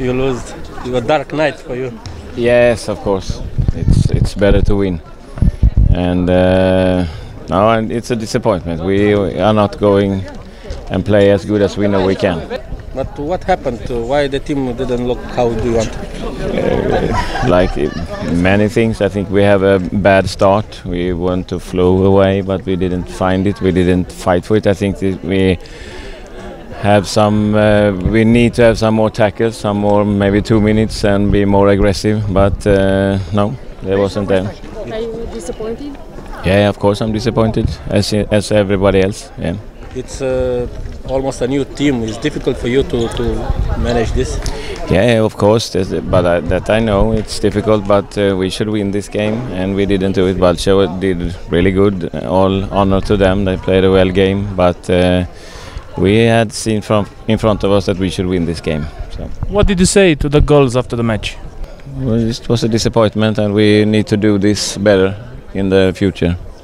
you lose. It was a dark night for you. Yes, of course. It's better to win. And no, and it's a disappointment. We are not going and play as good as we know we can. But what happened? Why the team didn't look how do you want? Like many things, I think we have a bad start. We want to flow away, but we didn't find it. We didn't fight for it. I think that we have some. We need to have some more tackles, some more, maybe 2 minutes, and be more aggressive. But no, there wasn't there. Are you disappointed? Yeah, of course I'm disappointed, as everybody else. Yeah. It's almost a new team. It's difficult for you to manage this. Yeah, of course, but that I know it's difficult. But we should win this game, and we didn't do it. Balcho did really good. All honor to them. They played a well game, but we had seen in front of us that we should win this game. So. What did you say to the goals after the match? Well, it was a disappointment, and we need to do this better in the future.